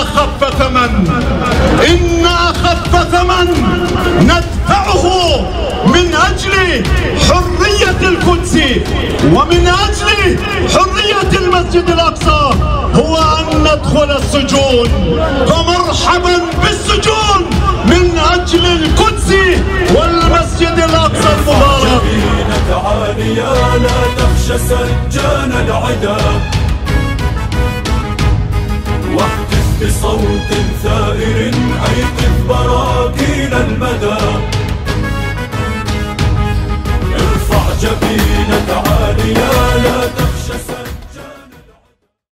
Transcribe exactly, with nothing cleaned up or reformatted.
أخف ثمن إن أخف ثمن ندفعه من أجل حرية القدس ومن أجل حرية المسجد الأقصى هو أن ندخل السجون. فمرحبا بالسجون من أجل القدس والمسجد الأقصى المبارك. تعالي يا لا تخشى سجان العدا، واهتف بصوت ثائر هيتف براكين المدى. ارفع جبينك عاليا